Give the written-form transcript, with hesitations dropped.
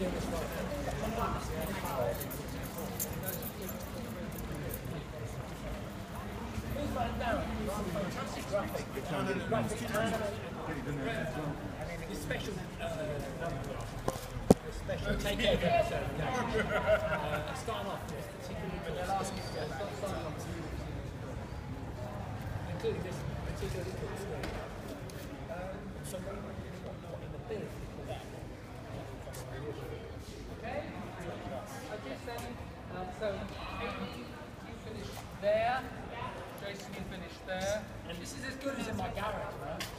Fantastic graphic. Special takeover episode. Starting off with they'll ask you to go back. Including this particular little screen. So what in the bin for that? Okay? Okay, so Amy, you finished there. Jason, you finished there. And this is as good as in my garage, man.